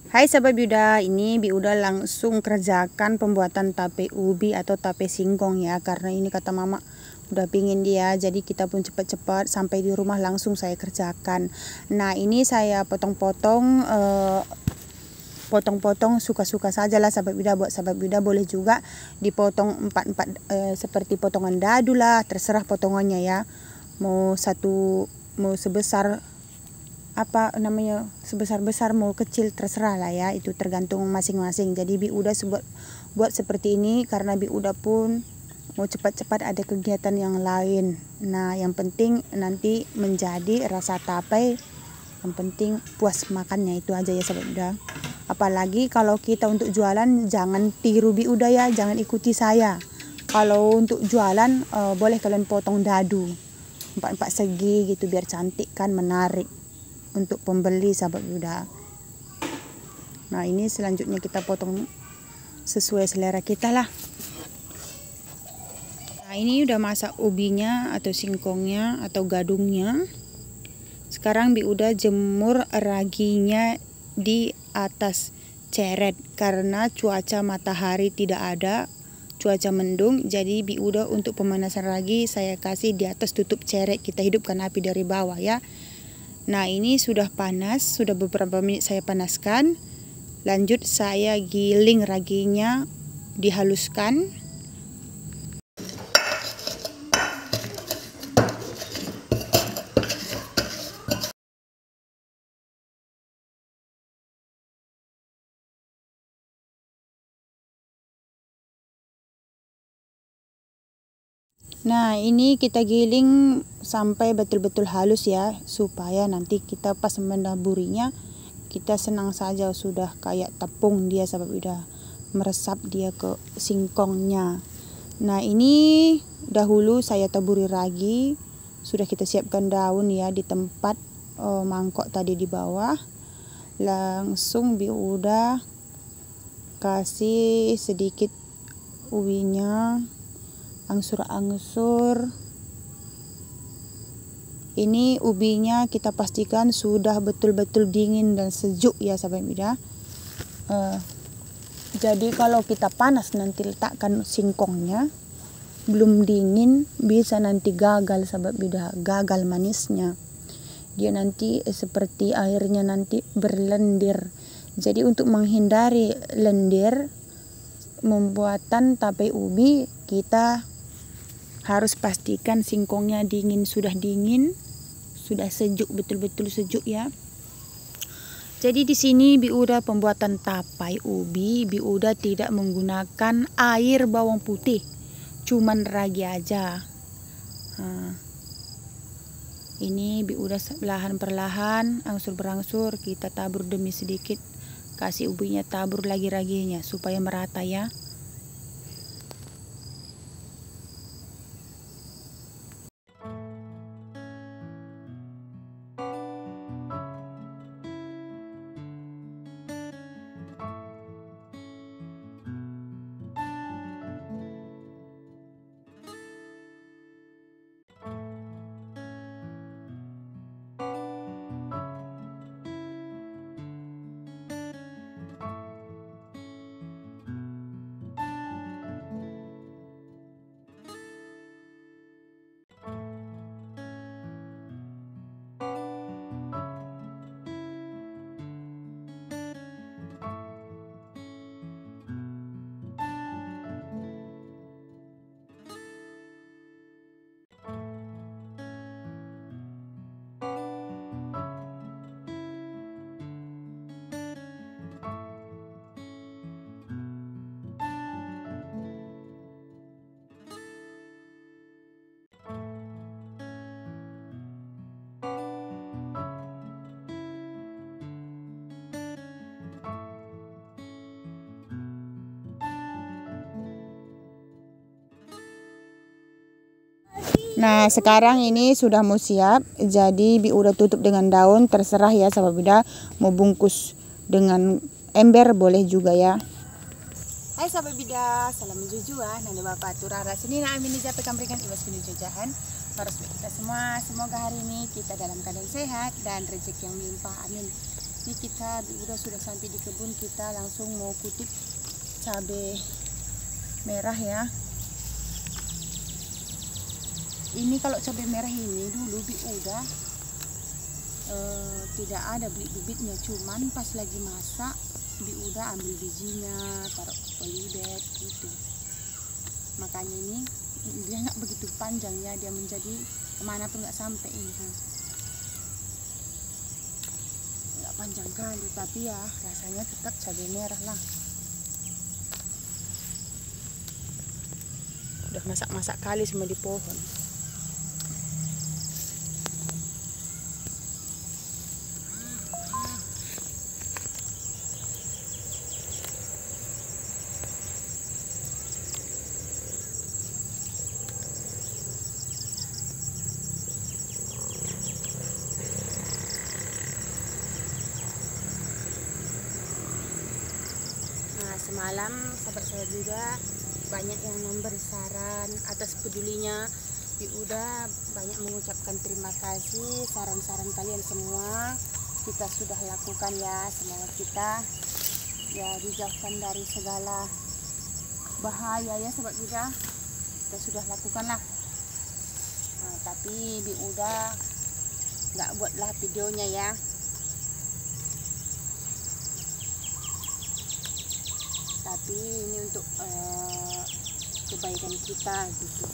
Hai sahabat Biuda, ini Biuda langsung kerjakan pembuatan tape ubi atau tape singkong ya. Karena ini kata mama udah pingin dia, jadi kita pun cepat-cepat sampai di rumah langsung saya kerjakan. Nah ini saya potong-potong, potong-potong suka-suka saja lah sahabat Biuda. Buat sahabat Biuda boleh juga dipotong empat-empat seperti potongan dadu lah, terserah potongannya ya. Mau sebesar apa namanya, sebesar-besar mau kecil terserah lah ya, itu tergantung masing-masing. Jadi Biuda buat seperti ini karena Biuda pun mau cepat-cepat ada kegiatan yang lain. Nah yang penting nanti menjadi rasa tape, yang penting puas makannya, itu aja ya sahabat Biuda. Apalagi kalau kita untuk jualan jangan tiru Biuda ya, jangan ikuti saya. Kalau untuk jualan boleh kalian potong dadu 4 segi gitu biar cantik kan, menarik untuk pembeli sahabat Biuda. Nah ini selanjutnya kita potong sesuai selera kita lah. Nah ini udah masak ubinya atau singkongnya atau gadungnya. Sekarang Biuda jemur raginya di atas ceret karena cuaca matahari tidak ada, cuaca mendung. Jadi Biuda untuk pemanasan ragi saya kasih di atas tutup ceret, kita hidupkan api dari bawah ya. Nah ini sudah panas, sudah beberapa menit saya panaskan. Lanjut saya giling raginya, dihaluskan. Nah ini kita giling sampai betul-betul halus ya, supaya nanti kita pas menaburinya kita senang saja, sudah kayak tepung dia sahabat Biuda, meresap dia ke singkongnya. Nah ini dahulu saya taburi ragi, sudah kita siapkan daun ya di tempat mangkok tadi di bawah. Langsung Biuda kasih sedikit ubinya, angsur-angsur. Ini ubinya kita pastikan sudah betul-betul dingin dan sejuk ya sahabat Biuda. Jadi kalau kita panas nanti letakkan singkongnya belum dingin, bisa nanti gagal sahabat Biuda, gagal manisnya. Dia nanti seperti airnya nanti berlendir. Jadi untuk menghindari lendir pembuatan tape ubi, kita harus pastikan singkongnya dingin, sudah sejuk, betul-betul sejuk ya. Jadi di sini Biuda pembuatan tape ubi, Biuda tidak menggunakan air bawang putih, cuman ragi aja. Ini Biuda perlahan angsur berangsur kita tabur demi sedikit, kasih ubinya, tabur lagi raginya supaya merata ya. Nah sekarang ini sudah mau siap, jadi Biuda tutup dengan daun, terserah ya sahabat Biuda mau bungkus dengan ember boleh juga ya. Hai sahabat Biuda, salam menjujuan, nanda bapak turara sini na amin dijapet kambrikan ibas kini jajahan. Para kita semua, semoga hari ini kita dalam keadaan sehat dan rezeki yang melimpah, amin. Jadi kita udah sudah sampai di kebun, kita langsung mau kutip cabai merah ya. Ini kalau cabai merah ini dulu udah tidak ada beli bibitnya, cuman pas lagi masak udah ambil bijinya, taruh polybag gitu. Makanya ini dia nggak begitu panjang ya, dia menjadi kemana pun nggak sampai ini. Panjang kali, tapi ya rasanya tetap cabai merah lah. Udah masak-masak kali semua di pohon. Semalam sahabat saya juga banyak yang memberi saran atas pedulinya. Udah banyak mengucapkan terima kasih saran-saran kalian semua. Kita sudah lakukan ya, semoga kita ya dijauhkan dari segala bahaya ya sahabat juga. Kita sudah lakukan lah. Tapi udah nggak buatlah videonya ya. Tapi ini untuk kebaikan kita gitu.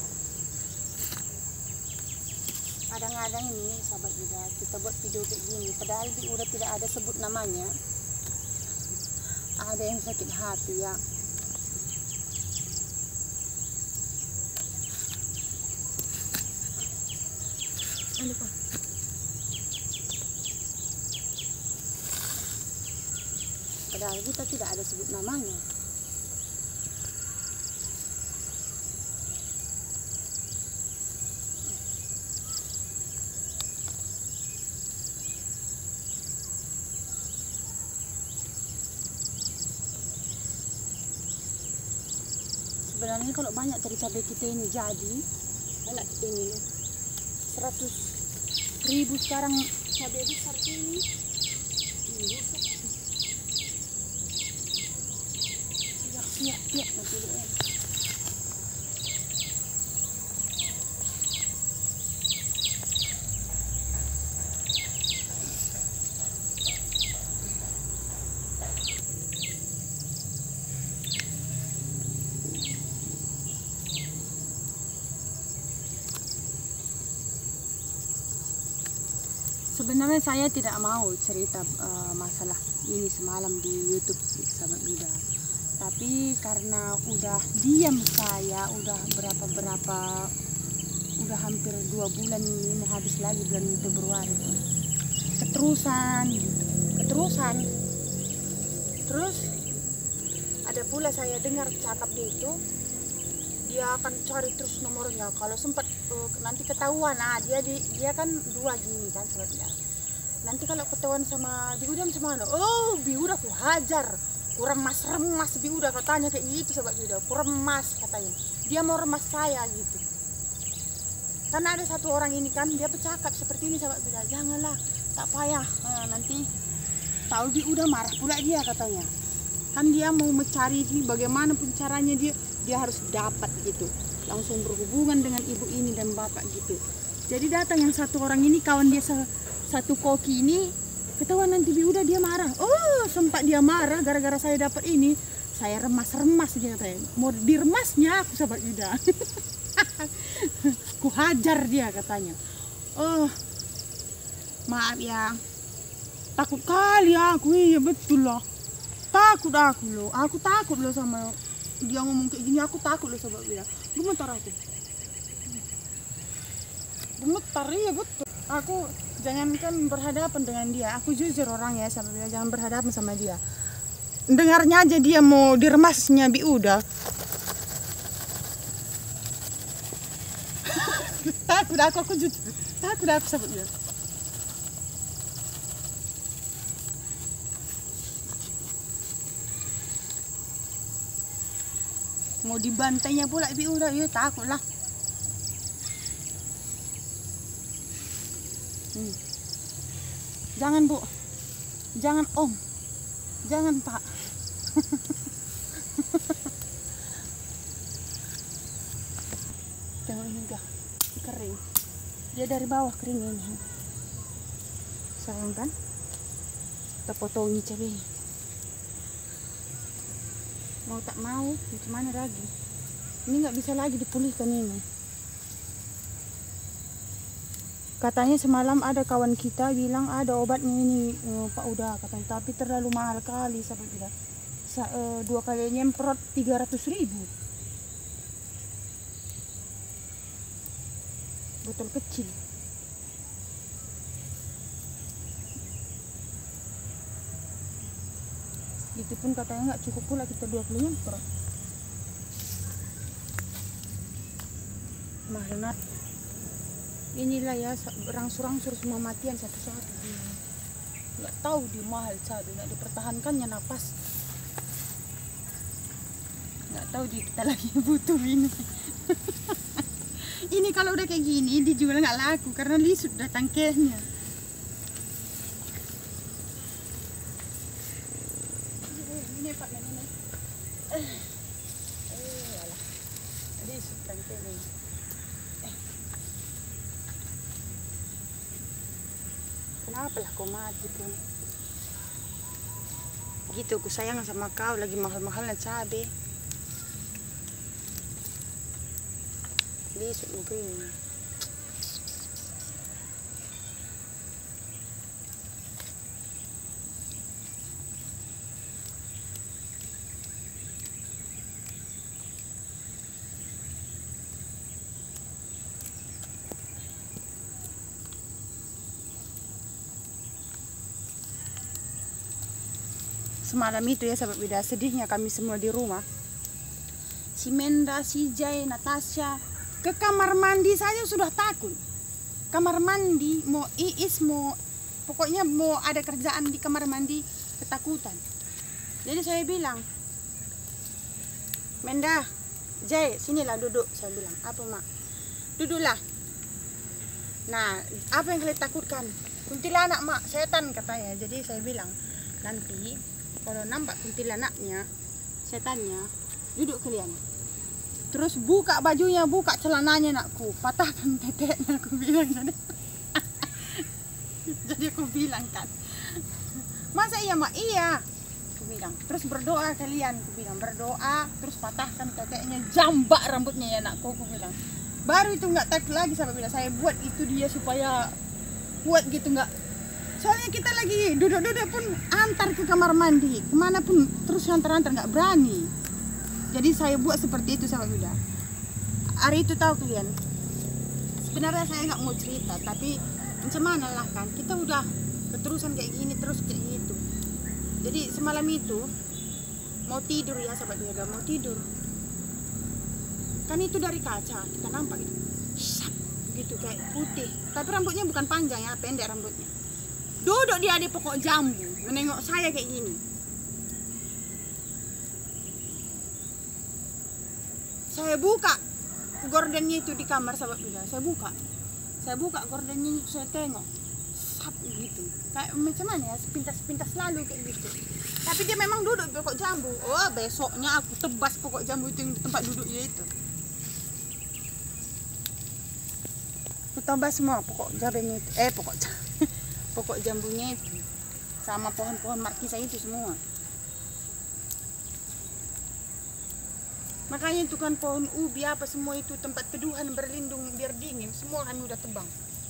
Kadang-kadang ini sahabat juga kita buat video kayak gini, padahal udah tidak ada sebut namanya. Ada yang sakit hati ya. Lupa. Padahal kita tidak ada sebut namanya. Sebenarnya kalau banyak dari cabai kita ini jadi enak kita ini loh. 100.000 sekarang cabai besar ini. Busuk. Siap nanti dulu ya. Sebenarnya saya tidak mau cerita masalah ini semalam di YouTube sahabat Buddha. Tapi karena udah diam saya, udah udah hampir 2 bulan ini, mau habis lagi bulan Februari. Keterusan. Terus ada pula saya dengar cakap dia dia akan cari terus nomornya. Kalau sempat nanti ketahuan, dia kan 2 gini kan sebabnya. Nanti kalau ketahuan sama Biuda macam mana? Oh, Biuda aku hajar. Kurang remas Biuda katanya kayak gitu sahabat Biuda. Kurang remas katanya. Dia mau remas saya gitu. Karena ada satu orang ini kan dia bercakap seperti ini sahabat Biuda. Janganlah, tak payah. Nanti tahu Biuda marah pula dia katanya. Kan dia mau mencari ini bagaimanapun caranya dia harus dapat gitu. Langsung berhubungan dengan ibu ini dan bapak gitu. Jadi datang yang satu orang ini, kawan dia satu koki ini, ketahuan nanti Biuda dia marah. Oh, sempat dia marah gara-gara saya dapat ini. Saya remas dia katanya. Mau diremasnya aku sahabat Biuda. Ku hajar dia katanya. Oh, maaf ya. Takut kali aku, iya betul lah. Takut aku loh. Aku takut loh sama dia ngomong kayak gini. Aku takut loh sahabat Biuda. Gemetar aku. Gemetar, iya betul. Aku jangankan berhadapan dengan dia, aku jujur orang ya sama dia, jangan berhadapan sama dia. Dengarnya aja dia mau diremasnya Biuda. Takut aku jujur. Takut aku sama dia. Mau dibantainya pula Biuda, ya takut lah. Jangan Bu, Jangan Om. Jangan Pak. Tengok ini udah kering. Dia dari bawah kering ini. Sayang kan? Kita potongi cabai. Mau tak mau, gimana lagi? Ini nggak bisa lagi dipulihkan ini. Katanya semalam ada kawan kita bilang ada obatnya ini, Pak Uda katanya, tapi terlalu mahal kali sampai bilang. 2 kali nyemprot 300.000. Botol kecil. Itu pun katanya nggak cukup pula kita 2 kali nyemprot. Mahal. Inilah ya, berangsur-angsur semua matian satu-satu. Nggak tahu di mahal cabai, nggak dipertahankannya napas. Nggak tahu di kita lagi butuh ini. Ini kalau udah kayak gini dijual nggak laku karena lisut dah tangkehnya. Ini Pak Nenek. Alah. Lisut tangkehnya. Kenapa lah kau mati pun? Gitu aku sayang sama kau, lagi mahal-mahalnya cabai. Lisut begini. Semalam itu ya sahabat beda, sedihnya kami semua di rumah. Si Menda, si Jai, Natasha ke kamar mandi saja sudah takut. Kamar mandi mau Iis mau pokoknya mau ada kerjaan di kamar mandi ketakutan. Jadi saya bilang, Menda, Jai, sinilah duduk. Saya bilang, apa mak? Duduklah. Nah, apa yang kalian takutkan? Kuntilanak mak, setan katanya. Jadi saya bilang, nanti kalau nampak kuntilanaknya, setannya, duduk kalian. Terus buka bajunya, buka celananya nakku, patahkan teteknya, aku bilang. Jadi aku bilang kan, masa iya mak? Iya, aku bilang. Terus berdoa kalian, aku bilang, berdoa, terus patahkan teteknya, jambak rambutnya ya nakku, aku bilang. Baru itu nggak takut lagi sampai bilang saya buat itu dia supaya kuat gitu, nggak. Soalnya kita lagi duduk-duduk pun antar ke kamar mandi, kemana pun terus antar-antar nggak berani. Jadi saya buat seperti itu sama Yuda. Hari itu tahu kalian, sebenarnya saya nggak mau cerita, tapi macam mana lah kan, kita udah keterusan kayak gini terus kayak gitu. Jadi semalam itu mau tidur ya sahabat Yuda, mau tidur. Kan itu dari kaca kita nampak itu, sap, gitu kayak putih. Tapi rambutnya bukan panjang ya, pendek rambutnya. Duduk dia di pokok jambu, menengok saya kayak gini. Saya buka gordennya itu di kamar sahabat Bida. Saya buka gordennya itu, saya tengok, sap gitu. Kayak macam mana ya, sepintas-sepintas lalu kayak gitu. Tapi dia memang duduk di pokok jambu. Oh, besoknya aku tebas pokok jambu itu yang di tempat duduknya itu. Aku tebas semua pokok jambunya itu. Pokok jambunya itu sama pohon-pohon markisa itu semua. Makanya itu kan pohon ubi apa semua itu tempat teduhan berlindung biar dingin, semua kami udah tebang.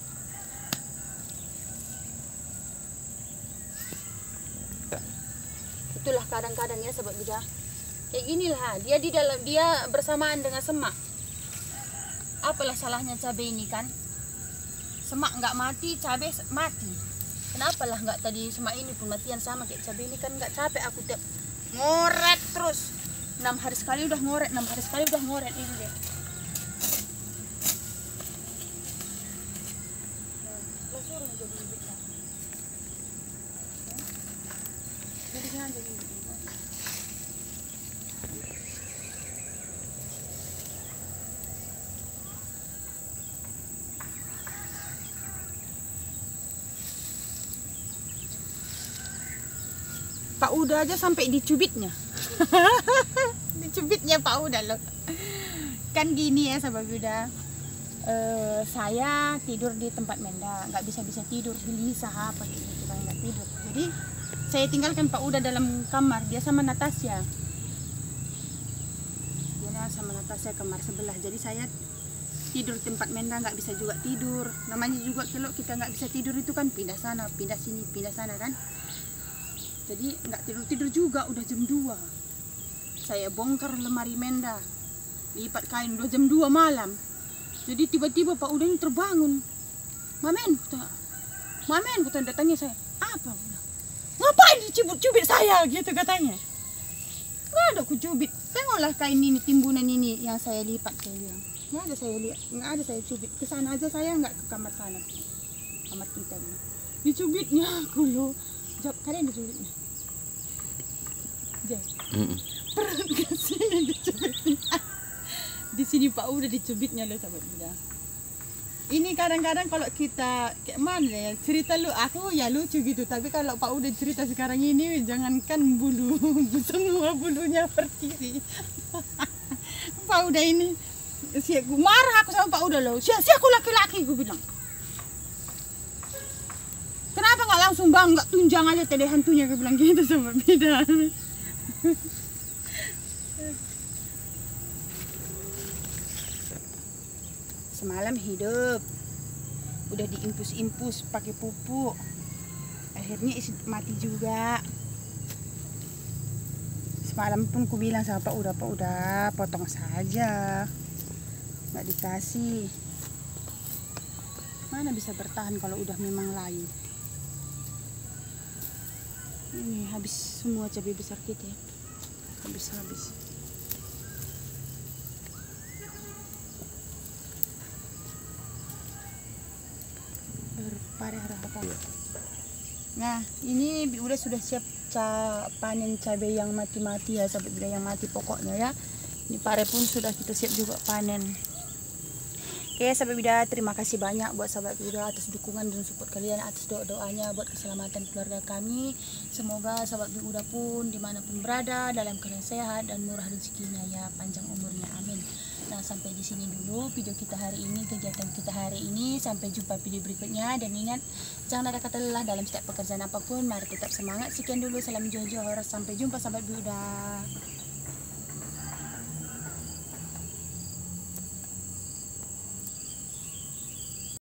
Itulah kadang-kadang ya sahabat Buddha. Kayak ginilah dia di dalam, dia bersamaan dengan semak. Apalah salahnya cabai ini kan? Semak nggak mati, cabai mati. Kenapa lah nggak tadi semak ini pun matian sama kayak cabai ini kan nggak capek aku tiap ngoret terus. 6 hari sekali udah ngoret, 6 hari sekali udah ngoret ini deh. Pak Uda aja sampai dicubitnya. Dicubitnya Pak Uda loh. Kan gini ya sahabat Uda. Saya tidur di tempat Menda, nggak bisa tidur, gelisah apa gitu kan, nggak tidur. Jadi saya tinggalkan Pak Uda dalam kamar, dia sama Natasha. Dia sama Natasha kamar sebelah. Jadi saya tidur di tempat Menda, nggak bisa juga tidur. Namanya juga kalau kita nggak bisa tidur itu kan pindah sana, pindah sini, pindah sana kan. Jadi nggak tidur juga, udah jam 2. Saya bongkar lemari Menda, lipat kain, udah jam 2 malam. Jadi tiba-tiba Pak Uda ini terbangun. Mamen, kata datangnya saya. Apa? Ngapain dicubit-cubit saya gitu katanya. Nggak ada aku cubit. Tengoklah kain ini, timbunan ini yang saya lipat, saya bilang. Nggak ada saya lihat, nggak ada saya cubit. Ke sana aja saya, nggak ke kamar sana. Kamar kita ini. Dicubitnya aku loh. Jawab, kalian dicubitnya. Jawab. Perut ke sini dicubitnya. Di sini Pak Uda dicubitnya loh sahabat Uda. Ini kadang-kadang kalau kita kayak mana ya cerita lu aku ya lucu gitu, tapi kalau Pak Uda cerita sekarang ini jangankan bulu, semua bulunya pergi. Pak Uda ini marah aku sama Pak Uda loh. Si aku laki-laki aku bilang. Kenapa nggak langsung bang, nggak tunjang aja tadi hantunya, aku bilang gitu sama Bida. Semalam hidup, udah diimpus pakai pupuk, akhirnya mati juga. Semalam pun ku bilang sama Pak Uda potong saja, nggak dikasih. Mana bisa bertahan kalau udah memang layu. Ini habis semua cabai besar kita ya, habis. Nah ini udah sudah siap panen cabai yang mati ya sahabat Bida, yang mati pokoknya ya. Ini pare pun sudah kita siap juga panen. Oke sahabat Bida, terima kasih banyak buat sahabat Bida atas dukungan dan support kalian, atas doanya buat keselamatan keluarga kami. Semoga sahabat Bida pun dimanapun berada dalam keadaan sehat dan murah rezekinya ya, panjang umurnya, amin. Nah sampai di sini dulu video kita hari ini, kegiatan kita hari ini. Sampai jumpa video berikutnya, dan ingat jangan ada kata lelah dalam setiap pekerjaan apapun. Mari tetap semangat. Sekian dulu, salam johor, sampai jumpa sahabat Bida.